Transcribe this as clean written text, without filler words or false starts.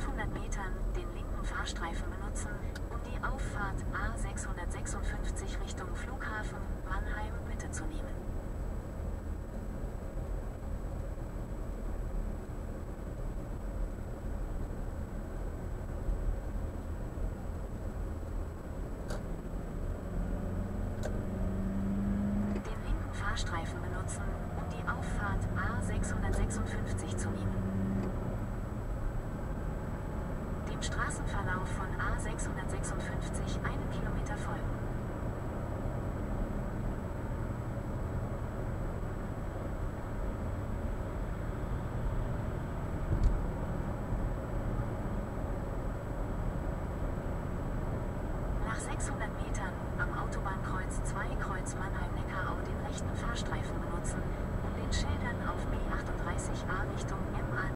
500 Metern den linken Fahrstreifen benutzen, um die Auffahrt A656 Richtung Flughafen Mannheim-Mitte zu nehmen. Den linken Fahrstreifen benutzen, um die Auffahrt A656 zu nehmen. Dem Straßenverlauf von A656 einen Kilometer folgen. Nach 600 Metern am Autobahnkreuz 2 Kreuz Mannheim-Neckarau den rechten Fahrstreifen benutzen, um den Schildern auf B38A Richtung MA